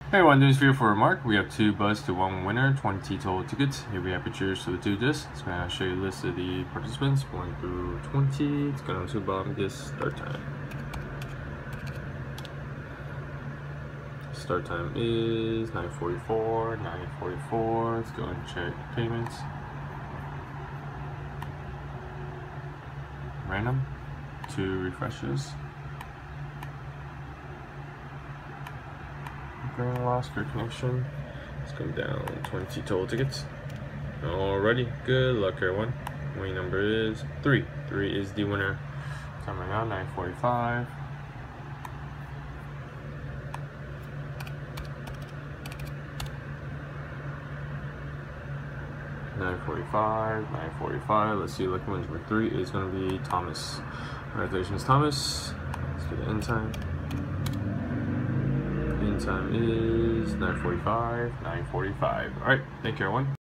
Hey everyone, doing this video for Mark. We have 2 buzz to 1 winner, 20 total tickets. Here we have pictures to the 2 discs. It's going to show you a list of the participants 1 through 20. It's going to bottom disc start time. Start time is 9:44, 9:44. Let's go and check payments. Random, 2 refreshes. Lost your connection. It's going down 20 total tickets. Alrighty, good luck everyone. Winning number is 3. 3 is the winner. Time right now, 9:45. $9:45. Let's see, lucky wins number 3 is going to be Thomas. Congratulations, Thomas. Let's do the end time. End time is 9:45. Alright, thank you everyone.